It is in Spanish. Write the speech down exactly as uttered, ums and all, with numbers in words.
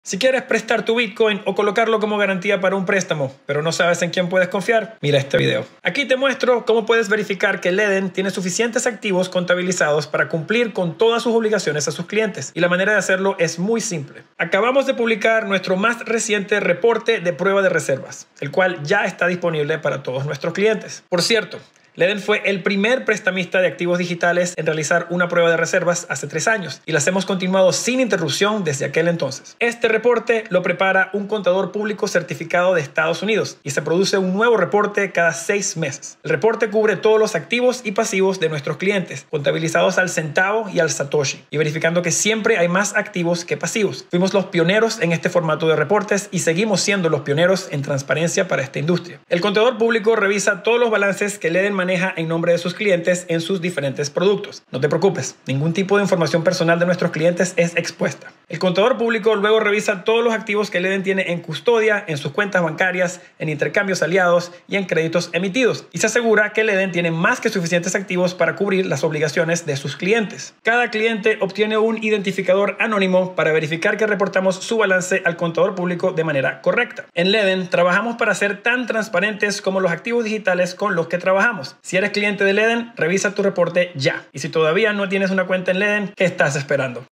Si quieres prestar tu Bitcoin o colocarlo como garantía para un préstamo, pero no sabes en quién puedes confiar, mira este video. Aquí te muestro cómo puedes verificar que Leden tiene suficientes activos contabilizados para cumplir con todas sus obligaciones a sus clientes. Y la manera de hacerlo es muy simple. Acabamos de publicar nuestro más reciente reporte de prueba de reservas, el cual ya está disponible para todos nuestros clientes. Por cierto, Leden fue el primer prestamista de activos digitales en realizar una prueba de reservas hace tres años y las hemos continuado sin interrupción desde aquel entonces. Este reporte lo prepara un contador público certificado de Estados Unidos y se produce un nuevo reporte cada seis meses. El reporte cubre todos los activos y pasivos de nuestros clientes, contabilizados al centavo y al satoshi, y verificando que siempre hay más activos que pasivos. Fuimos los pioneros en este formato de reportes y seguimos siendo los pioneros en transparencia para esta industria. El contador público revisa todos los balances que Leden maneja en nombre de sus clientes en sus diferentes productos. No te preocupes, ningún tipo de información personal de nuestros clientes es expuesta. El contador público luego revisa todos los activos que Leden tiene en custodia, en sus cuentas bancarias, en intercambios aliados y en créditos emitidos, y se asegura que Leden tiene más que suficientes activos para cubrir las obligaciones de sus clientes. Cada cliente obtiene un identificador anónimo para verificar que reportamos su balance al contador público de manera correcta. En Leden trabajamos para ser tan transparentes como los activos digitales con los que trabajamos. Si eres cliente de Leden, revisa tu reporte ya. Y si todavía no tienes una cuenta en Leden, ¿qué estás esperando?